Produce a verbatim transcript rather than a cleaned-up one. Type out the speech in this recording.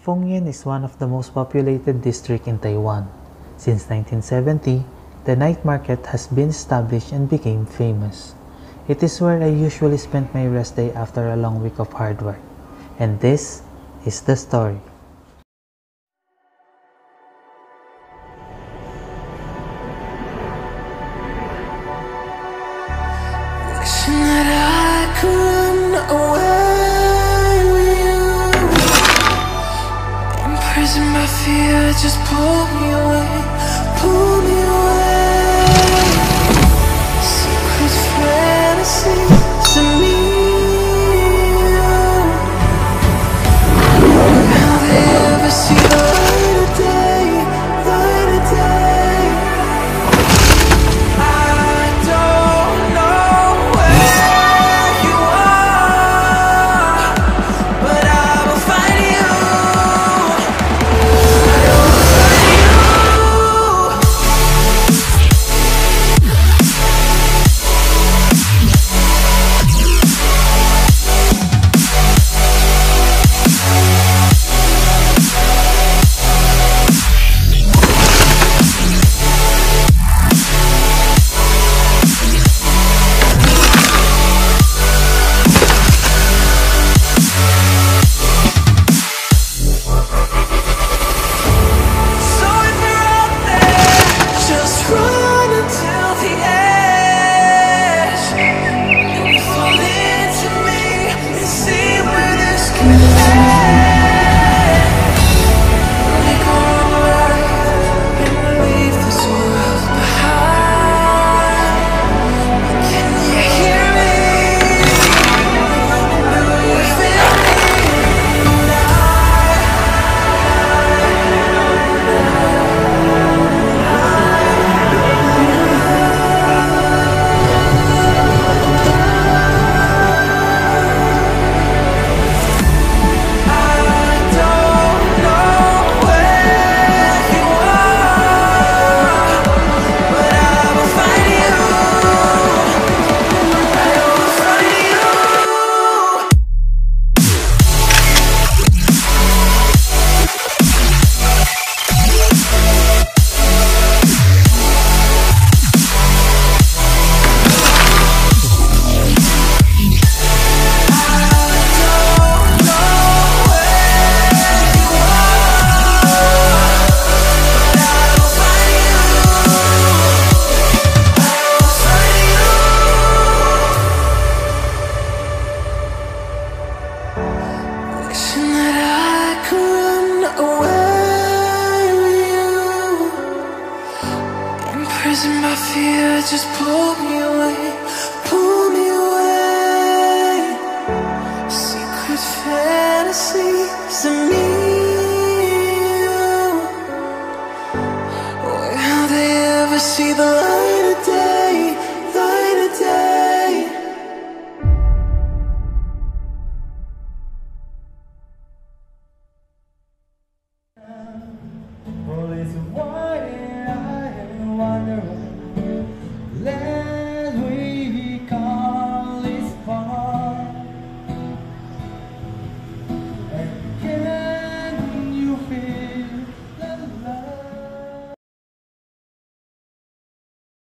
Fengyuan is one of the most populated districts in Taiwan. Since nineteen seventy, the night market has been established and became famous. It is where I usually spend my rest day after a long week of hard work. And this is the story. Wishing that I could run away with you. Imprison my fear, just pull me away, pull me away. Secret fantasies to me. Will they ever see the light of day, light of day? I don't know where you are, but I will find you. I will find you. So if you're out there, just run until the edge. You'll fall into me and see where this can end. We go right and leave this world behind. Can you hear me? Do you feel me now? I don't know where you are, but I will find you. I will find you. Wishing that I could run away with you. Imprison my fear, just pull me away, pull me away. Secret fantasies of me.